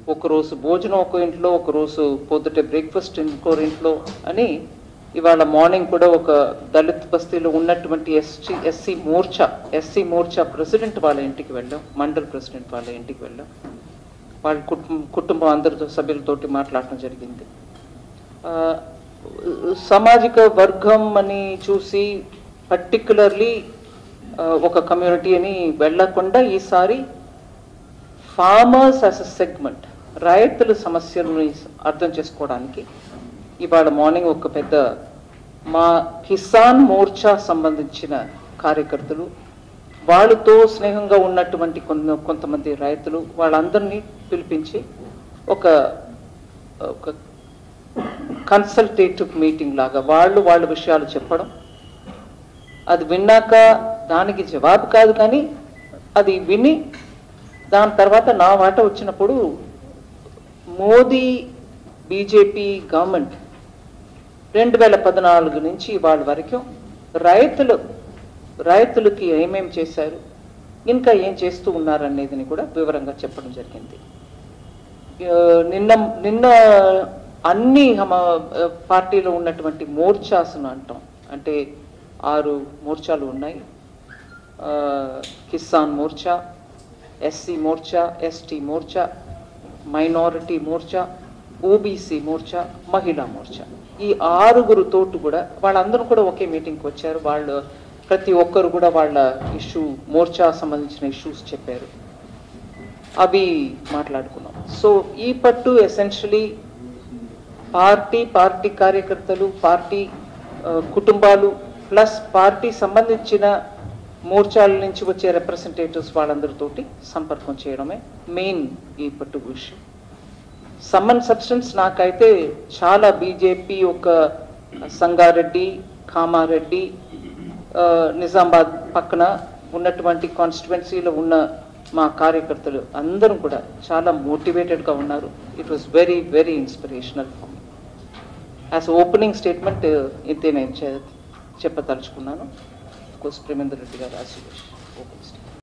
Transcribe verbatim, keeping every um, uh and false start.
ఒకరోజు భోజనం ఒక ఇంట్లో, ఒకరోజు పొద్దుటే బ్రేక్ఫాస్ట్ ఇంకో ఇంట్లో అని ఇవాళ మార్నింగ్ కూడా ఒక దళిత్ బస్తీలో ఉన్నటువంటి ST SC Morcha SC Morcha president వాళ్ళ ఇంటికి వెళ్ళాం, మండల్ ప్రెసిడెంట్ వాళ్ళ ఇంటికి వెళ్ళాం. వాళ్ళ కుటుంబం కుటుంబం అందరితో సభ్యులతోటి మాట్లాడటం జరిగింది. సామాజిక వర్గం అని చూసి పర్టికులర్లీ ఒక కమ్యూనిటీ అని వెళ్ళకుండా ఈసారి ఫార్మర్స్ యాజ్ అ సెగ్మెంట్, రైతుల సమస్యలని అర్థం చేసుకోవడానికి ఇవాళ మార్నింగ్ ఒక పెద్ద మా కిసాన్ మోర్చా సంబంధించిన కార్యకర్తలు, వాళ్ళతో స్నేహంగా ఉన్నటువంటి కొంత కొంతమంది రైతులు వాళ్ళందరినీ పిలిపించి ఒక ఒక కన్సల్టేటివ్ మీటింగ్ లాగా వాళ్ళు వాళ్ళ విషయాలు చెప్పడం, అది విన్నాక దానికి జవాబు కాదు కానీ అది విని దాని తర్వాత నా వాట వచ్చినప్పుడు మోదీ బీజేపీ గవర్నమెంట్ రెండు వేల పద్నాలుగు నుంచి వాళ్ళ వరకు రైతులు రైతులకి ఏమేమి చేశారు, ఇంకా ఏం చేస్తూ ఉన్నారనేది కూడా వివరంగా చెప్పడం జరిగింది. నిన్న నిన్న అన్ని పార్టీలో ఉన్నటువంటి మోర్చాస్ను అంటాం, అంటే ఆరు మోర్చాలు ఉన్నాయి. Kisan Morcha, SC Morcha, ST Morcha, minority Morcha, OBC Morcha, Mahila Morcha, ఈ ఆరుగురు తోటి కూడా వాళ్ళందరూ కూడా ఒకే మీటింగ్కి వచ్చారు. వాళ్ళు ప్రతి ఒక్కరు కూడా వాళ్ళ ఇష్యూ మోర్చా సంబంధించిన ఇష్యూస్ చెప్పారు, అవి మాట్లాడుకున్నాం. సో ఈ పట్టు ఎసెన్షియలీ పార్టీ పార్టీ కార్యకర్తలు, పార్టీ కుటుంబాలు ప్లస్ పార్టీ సంబంధించిన మోర్చాల నుంచి వచ్చే రిప్రజెంటేటివ్స్ వాళ్ళందరితోటి సంపర్కం చేయడమే మెయిన్ ఈ పట్టు విషయం. సమ్మన్ సబ్స్టెన్స్ నాకైతే చాలా బీజేపీ ఒక సంగారెడ్డి, కామారెడ్డి, నిజామాబాద్ పక్కన ఉన్నటువంటి కాన్స్టిట్యువెన్సీలో ఉన్న మా కార్యకర్తలు అందరం కూడా చాలా మోటివేటెడ్గా ఉన్నారు. It was very very inspirational for me. As opening statement ఇంతే నేను చెప్పదలుచుకున్నాను. కోర్స్ ప్రేమేందర్ రెడ్డి గారు ఆశీర్వాదం.